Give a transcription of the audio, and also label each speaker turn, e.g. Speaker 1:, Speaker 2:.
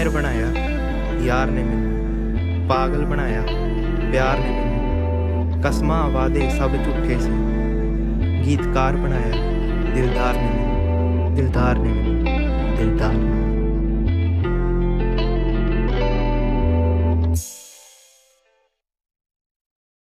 Speaker 1: शायर बनाया यार ने मैनू, पागल बनाया प्यार ने मैनू, कसमां वादे सब झूठे सी, गीतकार बनाया दिलदार ने मैनू, दिलदार ने मैनू, दिलदार ने।